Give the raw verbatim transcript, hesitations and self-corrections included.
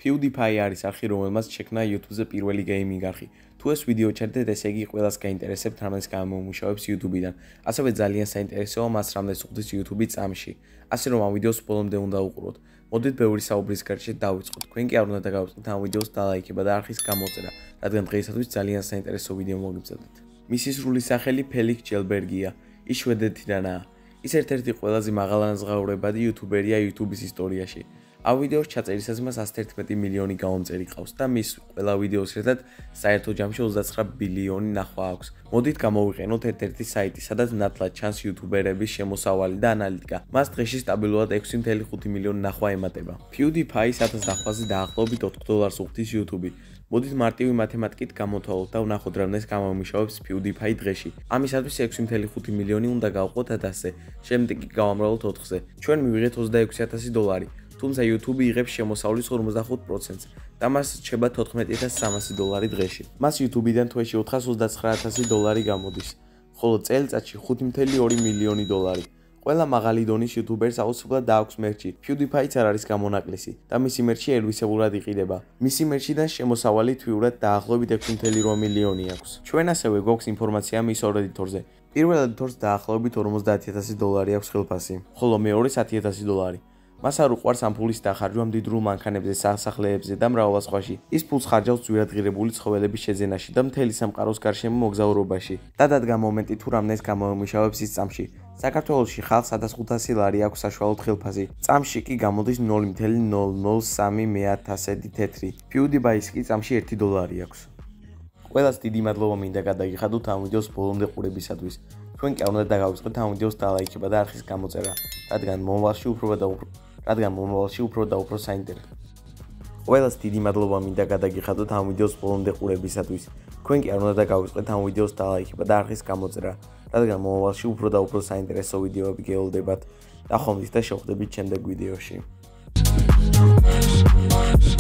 PewDiePie არის არხი, რომელმაც შექმნა YouTube-ზე პირველი გეიმინგ არხი. თუ ეს ვიდეო ჩერდეთ, ესე იგი ყველას გაინტერესებთ, რამეს გამომუშავებს YouTube-დან. ასევე ძალიან საინტერესოა მას რამდენს უხდის YouTube წამში. ასე რომ ამ ვიდეოს ბოლომდე უნდა უყუროთ. მოდით ბევრი საუბრის გარშე დავიწყოთ. თქვენ კი არ უნდა დაგავიწყდეთ ამ ვიდეოს დალაიქება და არხის გამოწერა, რადგან დღეისათვის ძალიან საინტერესო ვიდეო მოგიბრძოდეთ. მისი სრული სახელი ფელიქს ჯელბერგია. ის შვედეთიდანაა. ის ერთ-ერთი ყველაზე მაღალანაზღაურებადი YouTuber-ია YouTube-ის ისტორიაში. ამ ვიდეოს ჩაწერისას მას ათი ერთმეტი მილიონი გამომწერი ყავს და მის ყველა ვიდეოს ერთად საერთო ჯამში ოცდაცხრა ბილიონი ნახვა აქვს. მოდით გამოვიყენოთ ერთ-ერთი საიტი, სადაც ნათლად ჩანს YouTuber-ების შემოსავალი და ანალიტიკა. მას დღეში სტაბილურად ექვსი კoma ხუთი მილიონი ნახვა ემატება. PewDiePie-ს ათას ნახვაზე დაახლოებით ოთხ დოლარს უხდის YouTube. მოდით მარტივი მათემატიკით გამოვთვალოთ და ვნახოთ რამდენს გამომუშავებს PewDiePie დღეში. ამისათვის ექვსი კoma ხუთი მილიონი უნდა გავყოთ ათასზე, შემდეგ კი გავამრავლოთ ოთხზე. ჩვენ მივიღეთ ოცდაექვსი ათასი დოლარი. თუმცა YouTube იღებს შემოსავლის ორმოცდახუთ პროცენტს და მას რჩება თოთხმეტი ათას სამასი დოლარი დღეში. მას YouTube-დან თვეში ოთხას ოცდაცხრა ათასი დოლარი გამოდის, ხოლო წელიწადში ხუთი კoma ორი მილიონი დოლარი. ყველა მაღალი დონის YouTuber-ს აუცილებლად აქვს მერჩი. PewDiePie-ც არ არის გამონაკლისი და მისი მერჩი ელვისებურად იყიდება. მისი მერჩიდან შემოსავალი თვიურად დაახლოებით ექვსი კoma რვა მილიონი აქვს. ჩვენ ასევე გვაქვს ინფორმაცია მის ორ ედიტორზე. პირველ ედიტორს დაახლოებით ორმოცდაათი ათასი დოლარი აქვს ხელფასი, ხოლო მეორეს ათი ათასი დოლარი. მას არ უყვარს ამ ფულის დახარჯვა მდიდრულ მანქანებზე, სასახლეებზე და მრავალ სხვაში. ის ფულს ხარჯავს ძვირადღირებული ცხოველების შეძენაში და მთელი სამყაროს გარშემო მოგზაურობაში. და დადგა მომენტი თუ რამდენს გამოიმუშავებს ის წამში. საქართველოში ხალხს ათას ხუთასი ლარი აქვს საშუალოდ ხელფასი. წამში კი გამოდის ნული კoma ნულ ნულ სამი მეათასედი თეთრი. PewDiePie-ს კი წამში ერთი დოლარი აქვს. ყველას დიდი მადლობა მინდა გადაგიხადოთ ამ ვიდეოს ბოლომდე ყურებისათვის. თქვენ კი არ უნდა დაგავიწყდეთ ამ ვიდეოს დალაიქება და არხის გამოწერა, რადგან მომავალში უფრო და უფრო რადგან მომავალში უფრო და უფრო საინტერესო. ყველას დიდი მადლობა მინდა გადაგიხადოთ ამ ვიდეოს ბოლომდე ყურებისათვის. თქვენ კი არ უნდა დაგავიწყდეთ ამ ვიდეოს დალაიქება და არხის გამოწერა, რადგან მომავალში უფრო და უფრო საინტერესო ვიდეოები გეოლდებათ. ნახვამდის და შევხვდებით შემდეგ ვიდეოში.